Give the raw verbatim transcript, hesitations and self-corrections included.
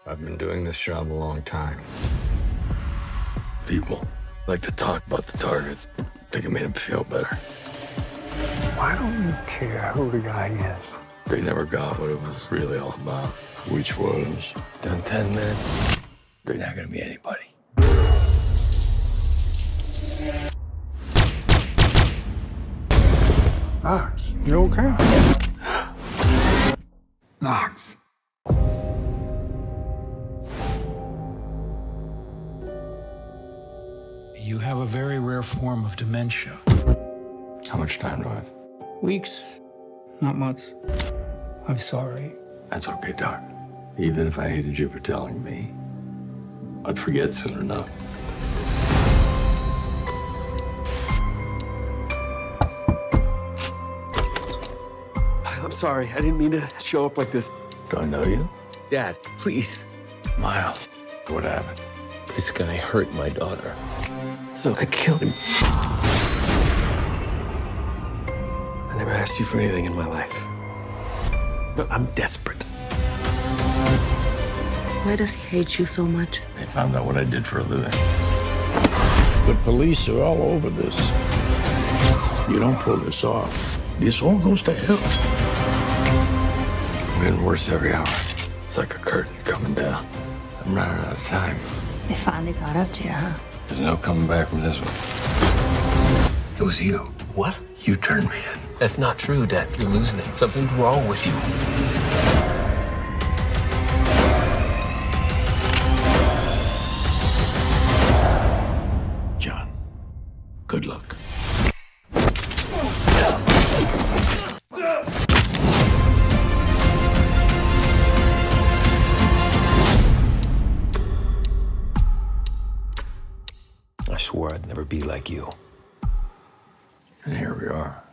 I've been doing this job a long time. People like to talk about the targets. Think it made them feel better. Why don't you care who the guy is? They never got what it was really all about. Which was, in ten minutes, they're not gonna be anybody. Knox, you okay? Knox. You have a very rare form of dementia. How much time do I have? Weeks, not months. I'm sorry. That's okay, Doc. Even if I hated you for telling me, I'd forget soon enough. I'm sorry. I didn't mean to show up like this. Do I know you? Dad, please. Miles, what happened? This guy hurt my daughter. So I killed him. I never asked you for anything in my life. But I'm desperate. Why does he hate you so much? They found out what I did for a living. The police are all over this. You don't pull this off, this all goes to hell. I'm getting worse every hour. It's like a curtain coming down. I'm running out of time. They finally got up to you, huh? There's no coming back from this one. It was you. What? You turned me in. That's not true, Dad. You're losing it. Something's wrong with you. John, good luck. I swore I'd never be like you. And here we are.